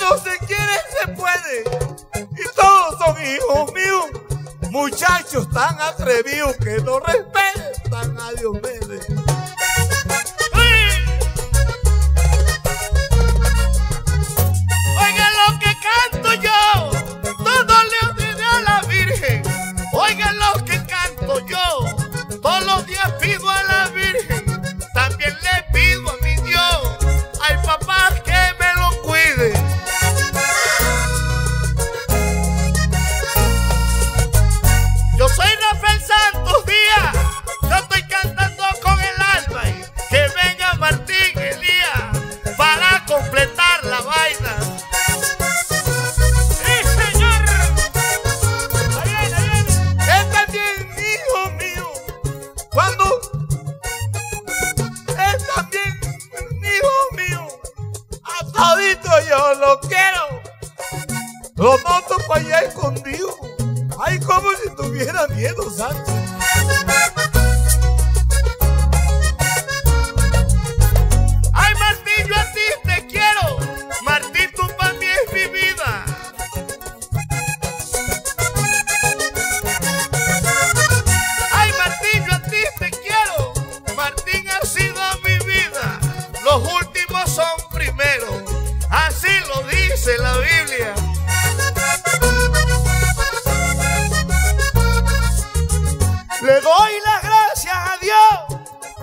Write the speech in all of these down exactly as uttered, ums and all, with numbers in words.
Cuando se quiere se puede. Y todos son hijos míos. Muchachos tan atrevidos que no respetan a Diomedes. Oigan lo que canto yo, todo le ordené a la Virgen. Oigan lo que canto yo, todos los días pido a la Virgen. También le pido a mi Dios, al papá que me lo cuide. Yo soy Rafael Santos Díaz, yo estoy cantando con el alma y que venga Martín Elías para completar la vaina. ¡Sí, señor! Ahí viene, ahí viene. Es también hijo mío. Cuando es también hijo mío. A todito yo lo quiero. Lo noto para allá escondido. Ay, como si tuviera miedo, Sancho. Ay, Martín, yo a ti te quiero. Martín, tú para mí es mi vida. Ay, Martín, yo a ti te quiero. Martín ha sido mi vida. Los últimos son primeros. Así lo dice la Biblia. Le doy las gracias a Dios.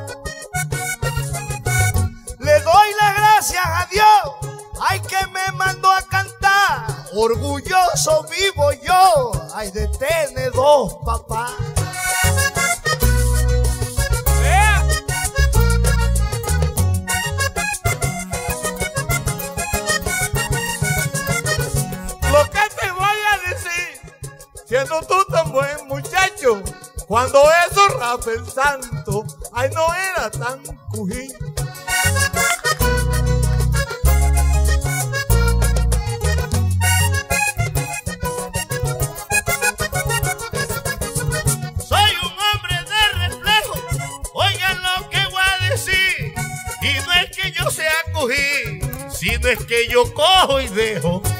Le doy las gracias a Dios. Ay, que me mandó a cantar. Orgulloso vivo yo. Ay, de tener dos papás. ¡Vea! Lo que te voy a decir, siendo tú tan buen muchacho, cuando eso Rafael Santos, ay, no era tan cují. Soy un hombre de reflejo, oigan lo que voy a decir. Y no es que yo sea cojí, sino es que yo cojo y dejo.